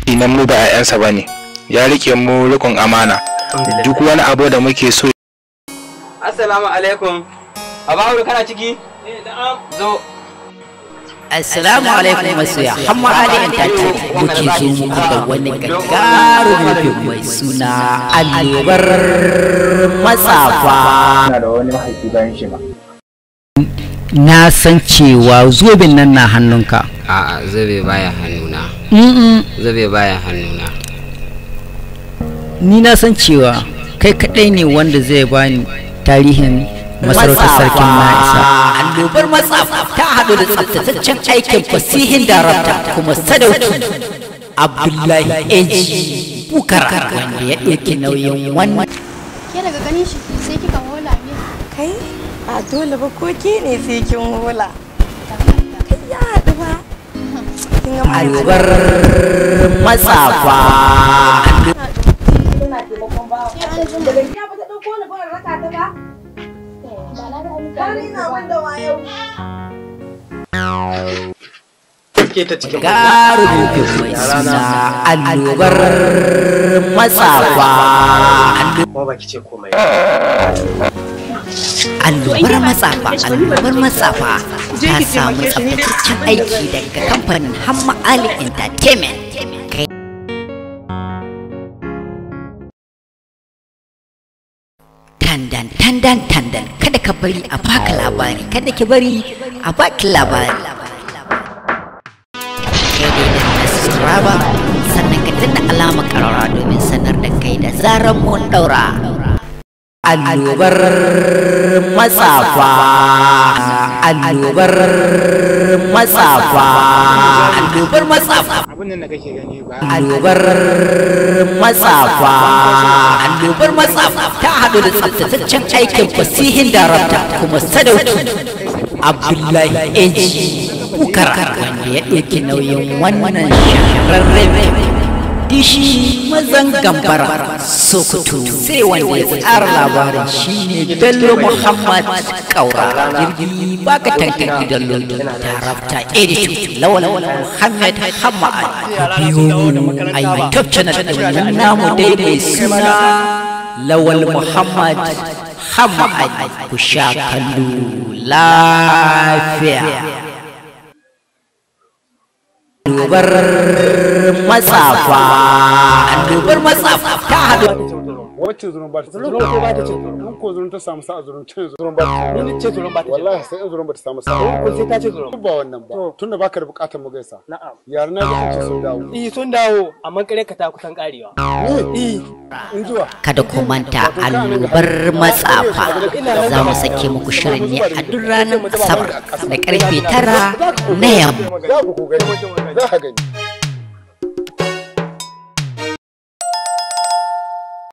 nan mu ba 'ya'yansa bane, ya rike mu rikon amana. Duk wani abu da muke so. Assalamu alaikum. Abawu kana ciki? Na'am. Zo. Assalamu alaikum masoya. Hamma Ali Entertainment muke zo muku da wani gagarumin fim mai suna Annobar Matsafa. Ina da wani mahaifi bayan shi ba. Na san cewa zobin nan na hannunka. A'a, zobe baya hannuna. Zobe baya hannuna. Ni na san cewa kai kadai ne wanda zai bani tarihin masarautar sarkin Na'isa. Annobar Matsafa ta haɗu da tsaftataccen aikin fasihin darakta kuma sadauki Abdullahi Eji Bukara wanda ya ɗauki nauyin wannan. Ke daga ganin shi sai kika hola ne? Kai a dole ba ko ke ne sai kin hola. Kai ya haɗu ba. Annobar Matsafa. Garumin fim mai suna Annobar Matsafa. Annobar Matsafa ta samu tsaftataccen aiki daga kamfanin Hamma Ali Entertainment. Tandan kada ka bari a baka labari, kada ki bari a baki labari. Kai dai da subscribe sannan ka danna alamar karara domin sanar da kai da zarar mun daura. Annobar Matsafa. Annobar Matsafa. Annobar Matsafa. Abin da kake gani ba. Annobar Matsafa. Annobar Matsafa ta haɗu da tsaftataccen aikin fasihin darakta kuma sadauki Abdullahi Eji Bukara wanda ya ɗauki nauyin wannan shahararren dishi mazan gambara Sokoto. Sai wanda ya tsara labarin shine Bello Muhammad Kaura. Jirgi baka tantan gidan London. Darakta editor Lawal Muhammad Hamma biyo a YouTube channel ɗin namu dai mai suna Lawal Muhammad Hamma ku sha kallo lafiya. Annobar Matsafa. Annobar Matsafa ta haɗu. Wacce zurun ba ta zurun ko ba ta ce zurun ko zurun ta samu sa'a zurun ce zurun ba ta ni ce zurun ba ta wallahi sai zurun ba ta samu sa'a ko sai ta ce zurun ba wannan ba tunda baka da bukatar mu gaisa na'am yaran na da sun dawo sun dawo amma kare ka ta kusan karewa in zuwa kada ku manta Annobar Matsafa za mu sake muku shirin ne a duk ranar Asabar da karfe 9 na yamma. za ku gani za ka gani